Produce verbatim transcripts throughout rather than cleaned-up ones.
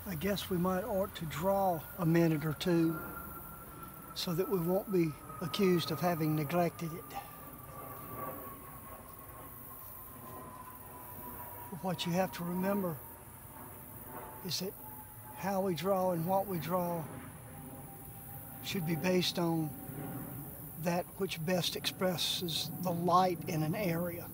I guess we might ought to draw a minute or two so that we won't be accused of having neglected it. But what you have to remember is that how we draw and what we draw should be based on that which best expresses the light in an area,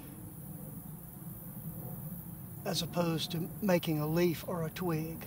as opposed to making a leaf or a twig.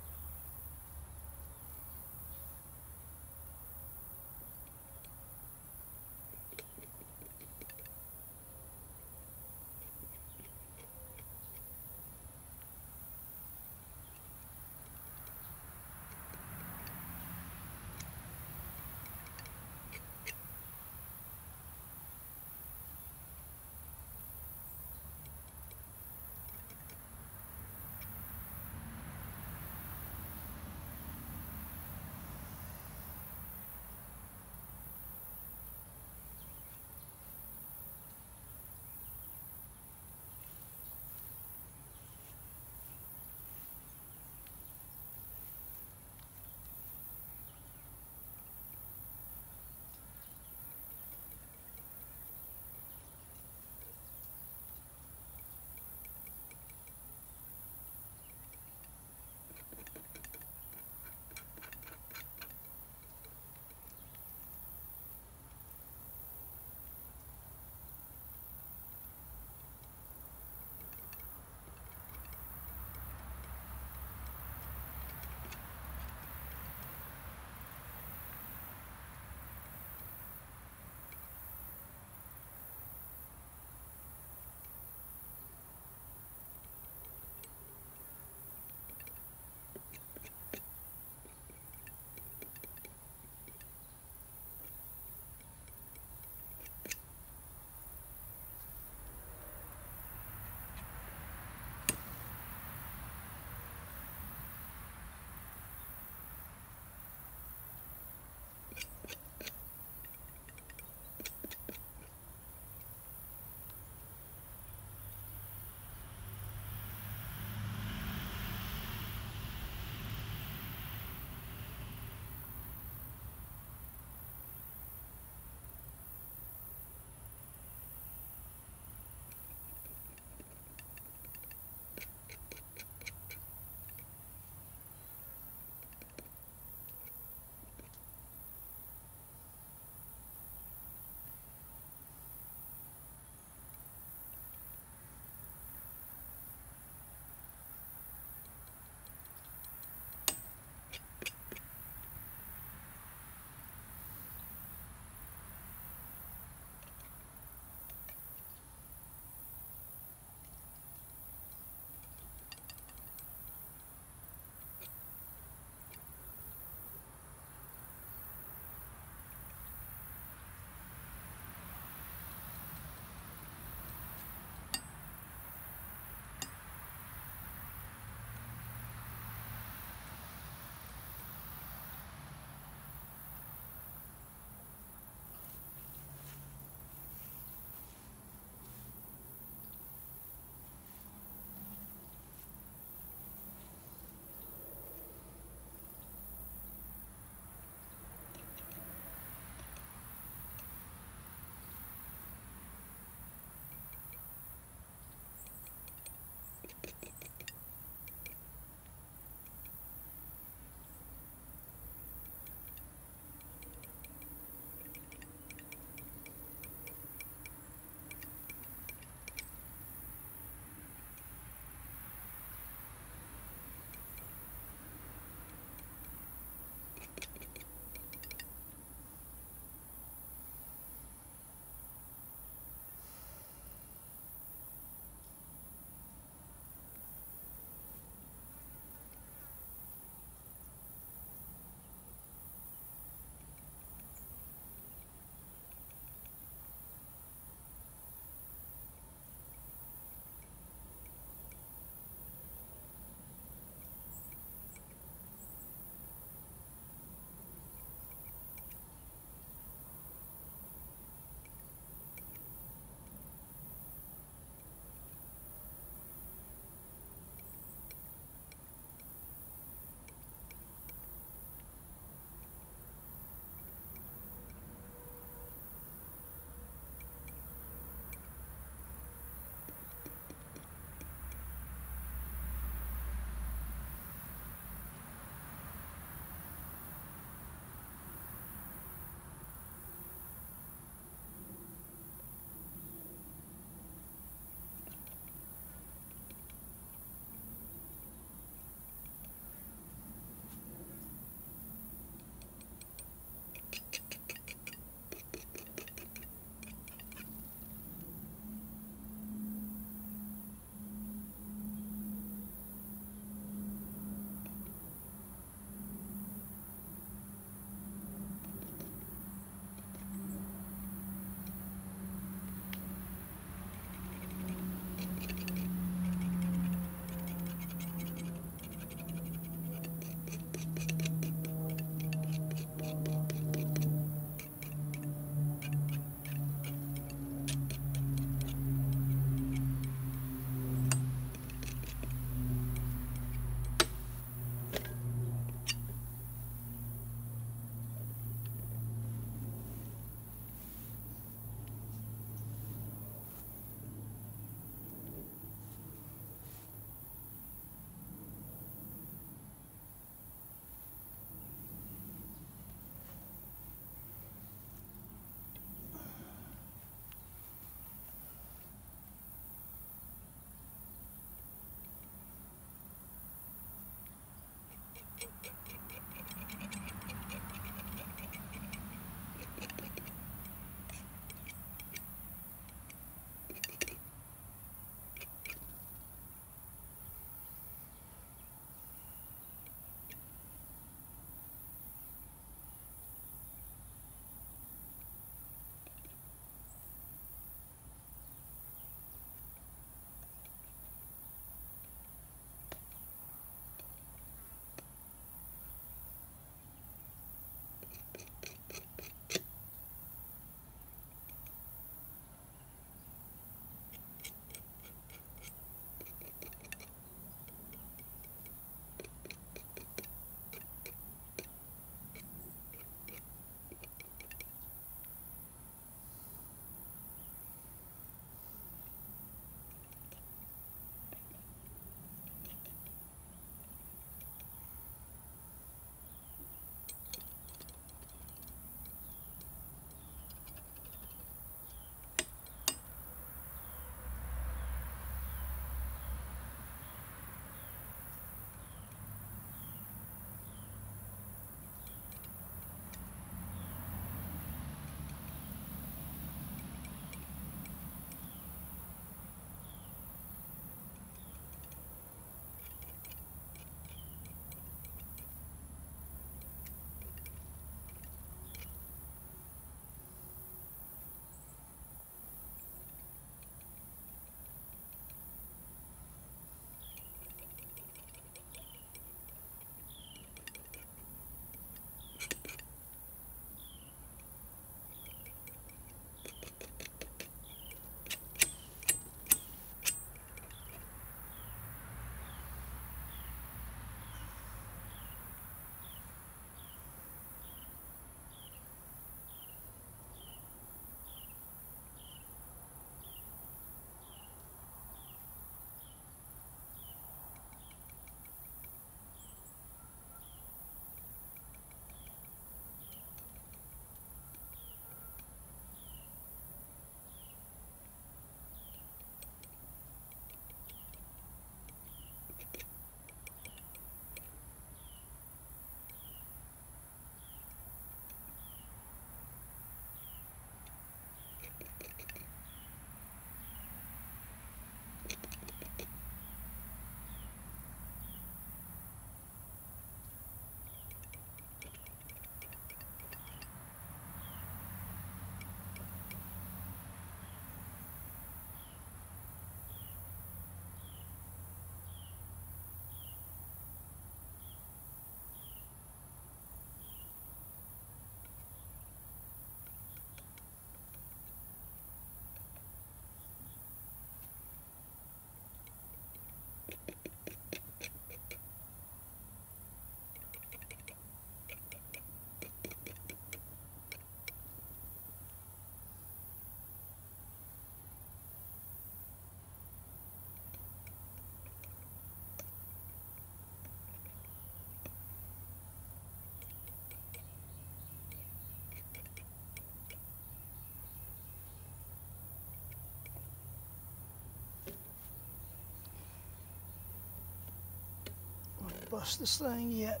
bust this thing yet.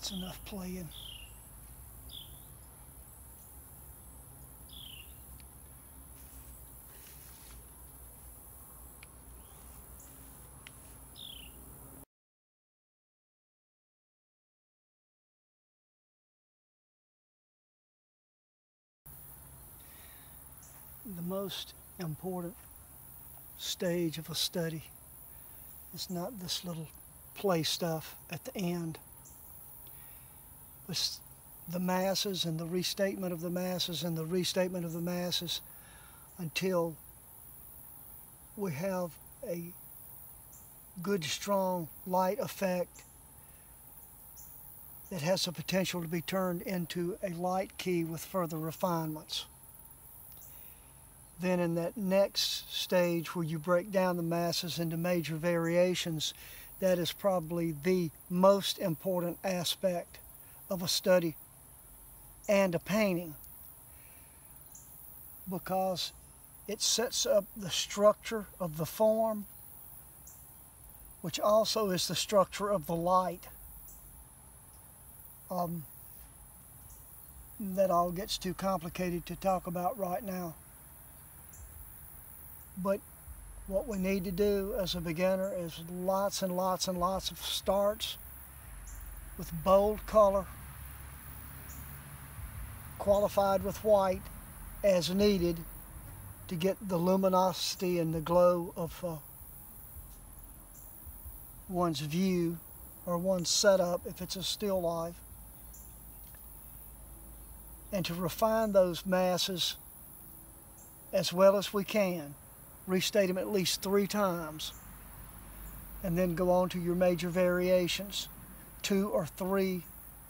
That's enough playing. The most important stage of a study is not this little play stuff at the end. It's the masses and the restatement of the masses and the restatement of the masses until we have a good, strong light effect that has the potential to be turned into a light key with further refinements. Then in that next stage where you break down the masses into major variations, that is probably the most important aspect of a study and a painting, because it sets up the structure of the form, which also is the structure of the light. Um, that all gets too complicated to talk about right now. But what we need to do as a beginner is lots and lots and lots of starts with bold color, qualified with white as needed to get the luminosity and the glow of uh, one's view or one's setup if it's a still life, and to refine those masses as well as we can. Restate them at least three times, and then go on to your major variations. Two or three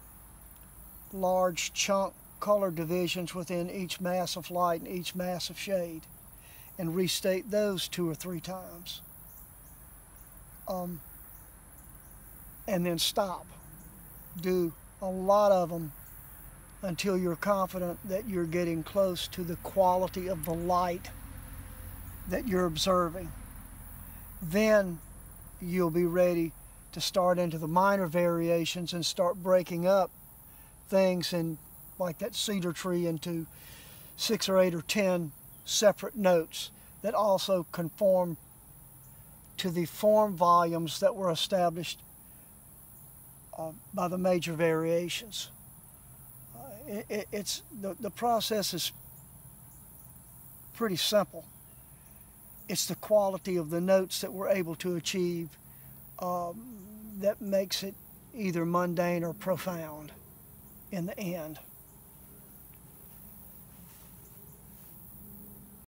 large chunk color divisions within each mass of light and each mass of shade, and restate those two or three times. Um, and then stop. Do a lot of them until you're confident that you're getting close to the quality of the light that you're observing. Then you'll be ready to start into the minor variations and start breaking up things in, like that cedar tree, into six or eight or ten separate notes that also conform to the form volumes that were established uh, by the major variations. Uh, it, it, it's the, the process is pretty simple. It's the quality of the notes that we're able to achieve um, that makes it either mundane or profound in the end.